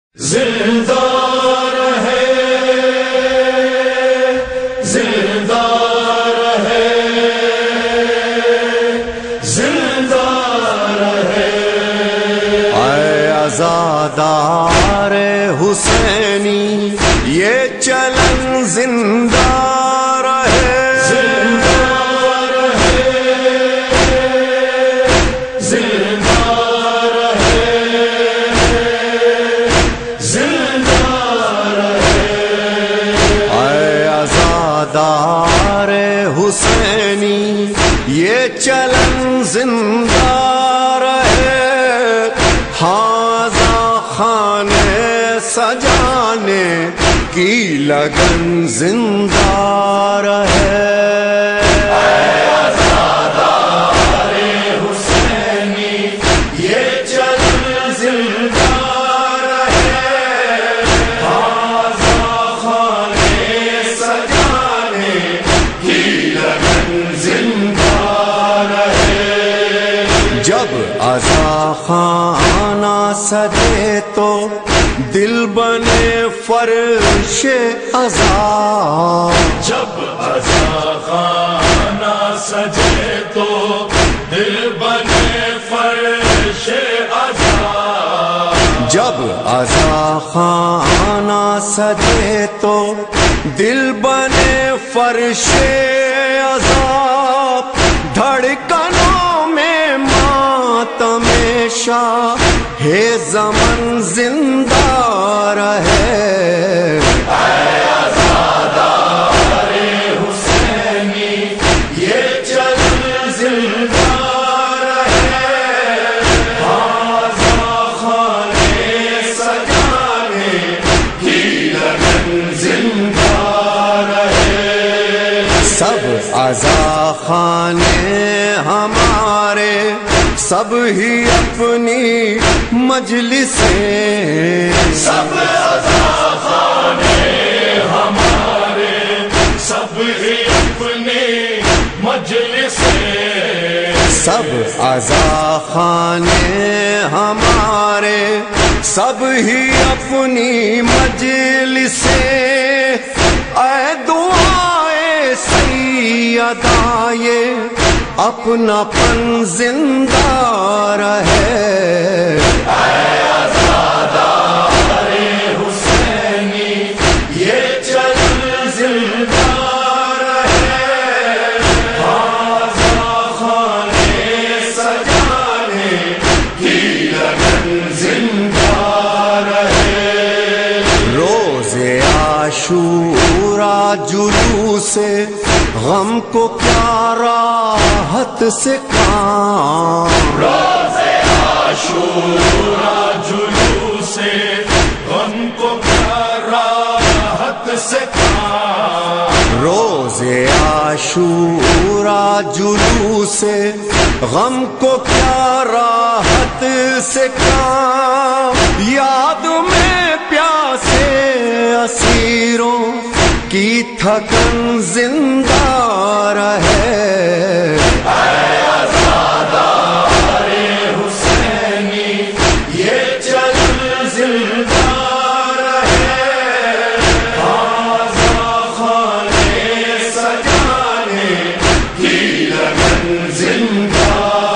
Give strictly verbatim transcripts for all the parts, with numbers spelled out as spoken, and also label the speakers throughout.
Speaker 1: زندہ رہے زندہ رہے زندہ رہے
Speaker 2: اے عزادار حسینی یہ چلن زندہ رہے عزادار حسینی یہ چلن زندہ رہے، ہاذا خانے سجانے کی لگن زندہ رہے۔ جب عزا خانہ سجے تو دل بنے فرش عزا،
Speaker 1: جب عزا خانہ سجے تو دل بنے فرش عزا،
Speaker 2: جب عزا خانہ سجے تو دل بنے فرش عزا، دھڑکنوں میں ماتم شاہ ہے زمن زندہ رہے۔
Speaker 1: اے عزادار حسینی یہ چلن زندہ رہے، ہاذا خانے سجانے کی لگن زندہ رہے۔
Speaker 2: سب عزا خانے ہمارے سب ہی اپنی مجلسیں،
Speaker 1: سب عزا خانے ہمارے سب ہی اپنی مجلسیں،
Speaker 2: سب عزا خانے ہمارے سب ہی اپنی مجلسیں، اے دعائے سیدہ یہ اپنا پن زندہ رہے۔
Speaker 1: اے عزادار حسینی یہ چلن زندہ رہے، ہاذا خانے سجانے کی لگن زندہ رہے۔
Speaker 2: روز عاشورا جلوس غم کو کیا راحت سے کام،
Speaker 1: روز عاشورا جلوس غم کو کیا راحت سے کام،
Speaker 2: روز عاشورا جلوس غم کو کیا راحت سے کام، یاد میں پیاسے اسیروں کی تھکن زندہ رہے۔
Speaker 1: اے عزادار حسینی یہ چلن زندہ رہے، ہاذا خانے سجانے کی لگن زندہ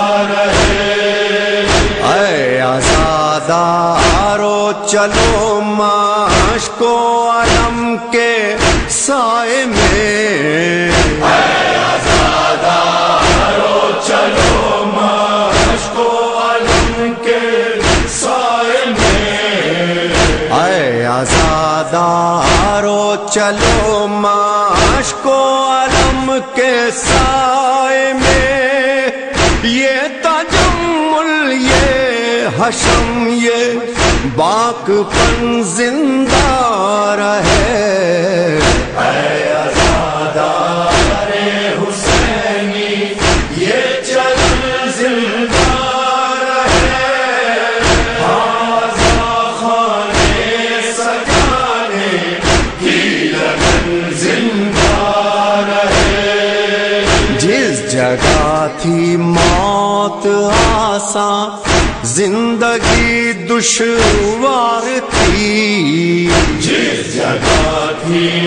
Speaker 1: رہے۔
Speaker 2: اے عزادارو چلو مشک و علم کے سائے میں،
Speaker 1: اے عزادارو چلو مشک و علم کے سائے میں،
Speaker 2: اے عزادارو چلو مشک و علم کے سائے میں، یہ تجمل یہ حشم یہ باک پن زندہ رہے۔
Speaker 1: اے عزادار حسینی یہ چلن زندہ رہے، ہاذا خانے سجانے کی لگن زندہ رہے۔
Speaker 2: جس جگہ تھی موت آساں زندگی دشوار تھی،
Speaker 1: جس جگہ تھی